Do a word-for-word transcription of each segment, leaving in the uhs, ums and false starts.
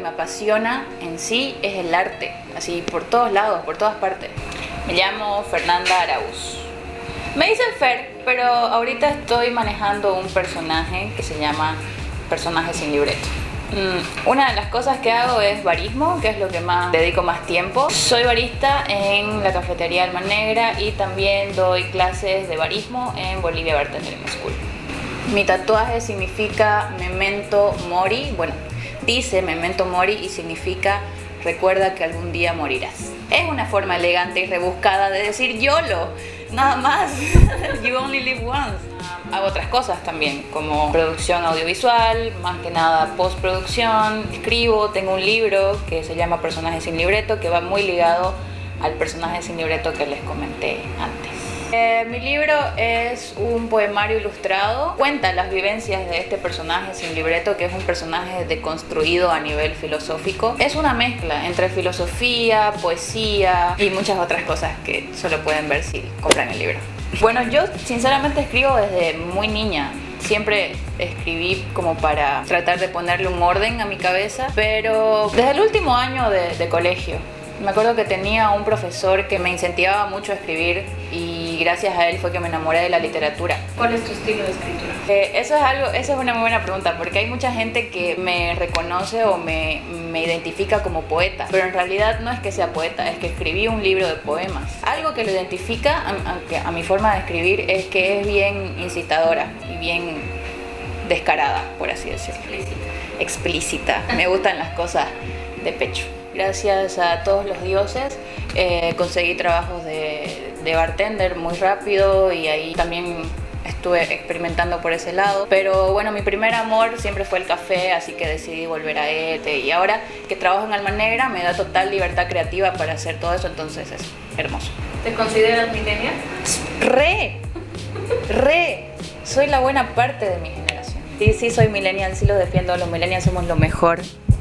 me apasiona en sí es el arte, así por todos lados, por todas partes. Me llamo Fernanda Araúz. Me dicen Fer, pero ahorita estoy manejando un personaje que se llama Personaje sin libreto. Una de las cosas que hago es barismo, que es lo que más dedico más tiempo. Soy barista en la cafetería Alma Negra y también doy clases de barismo en Bolivia Bartendering School. Mi tatuaje significa Memento Mori. Bueno, dice Memento Mori y significa recuerda que algún día morirás. Es una forma elegante y rebuscada de decir YOLO, nada más. You only live once. Hago otras cosas también, como producción audiovisual, más que nada postproducción. Escribo, tengo un libro que se llama Personaje sin libreto, que va muy ligado al personaje sin libreto que les comenté antes. Eh, mi libro es un poemario ilustrado, cuenta las vivencias de este personaje sin libreto, que es un personaje deconstruido a nivel filosófico. Es una mezcla entre filosofía, poesía y muchas otras cosas que solo pueden ver si compran el libro. Bueno, yo sinceramente escribo desde muy niña. Siempre escribí como para tratar de ponerle un orden a mi cabeza, pero desde el último año de, de colegio. Me acuerdo que tenía un profesor que me incentivaba mucho a escribir y gracias a él fue que me enamoré de la literatura. ¿Cuál es tu estilo de escritura? Eh, eso es algo, esa es una muy buena pregunta, porque hay mucha gente que me reconoce o me, me identifica como poeta, pero en realidad no es que sea poeta, es que escribí un libro de poemas. Algo que lo identifica a, a, a mi forma de escribir es que es bien incitadora y bien descarada, por así decirlo. Explícita. Explícita. Me gustan las cosas de pecho. Gracias a todos los dioses eh, conseguí trabajos de, de bartender muy rápido y ahí también estuve experimentando por ese lado. Pero bueno, mi primer amor siempre fue el café, así que decidí volver a este. Y ahora que trabajo en Alma Negra me da total libertad creativa para hacer todo eso, entonces es hermoso. ¿Te consideras millennial? ¡Re! ¡Re! Soy la buena parte de mi generación. Sí, sí, soy millennial, sí lo defiendo, los millennials somos lo mejor.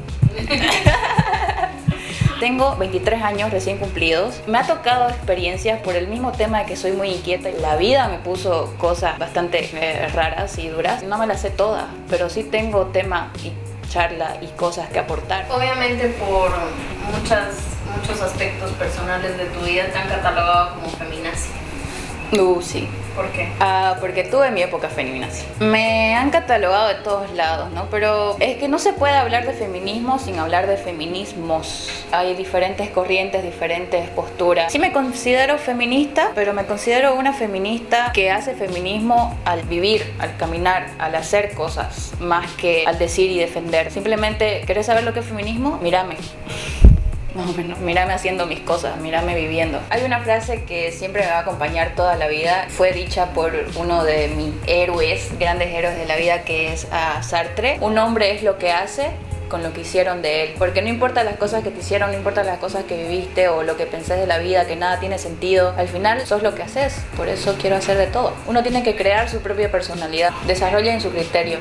Tengo veintitrés años recién cumplidos. Me ha tocado experiencias por el mismo tema de que soy muy inquieta. La vida me puso cosas bastante eh, raras y duras. No me las sé todas, pero sí tengo tema y charla y cosas que aportar. Obviamente por muchas, muchos aspectos personales de tu vida te han catalogado como feminazi. Uh, sí. ¿Por qué? Ah, porque tuve mi época feminazi. Me han catalogado de todos lados, ¿no? Pero es que no se puede hablar de feminismo sin hablar de feminismos. Hay diferentes corrientes, diferentes posturas. Sí me considero feminista, pero me considero una feminista que hace feminismo al vivir, al caminar, al hacer cosas, más que al decir y defender. Simplemente, ¿querés saber lo que es feminismo? Mírame. Más o menos, mírame haciendo mis cosas, mírame viviendo. Hay una frase que siempre me va a acompañar toda la vida. Fue dicha por uno de mis héroes, grandes héroes de la vida, que es uh, Sartre. Un hombre es lo que hace con lo que hicieron de él. Porque no importa las cosas que te hicieron, no importa las cosas que viviste o lo que pensés de la vida, que nada tiene sentido. Al final sos lo que haces. Por eso quiero hacer de todo. Uno tiene que crear su propia personalidad. Desarrollen su criterio.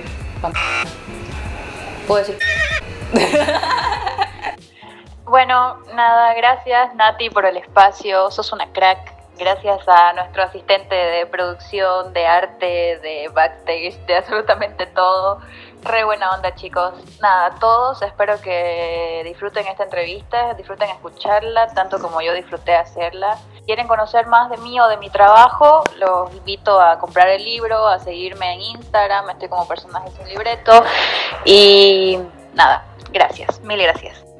¿Puedo decir? Bueno, nada, gracias Nati por el espacio, sos una crack. Gracias a nuestro asistente de producción, de arte, de backstage, de absolutamente todo. Re buena onda, chicos. Nada, todos espero que disfruten esta entrevista, disfruten escucharla, tanto como yo disfruté hacerla. Si quieren conocer más de mí o de mi trabajo, los invito a comprar el libro, a seguirme en Instagram, estoy como Personaje sin libreto. Y nada, gracias, mil gracias.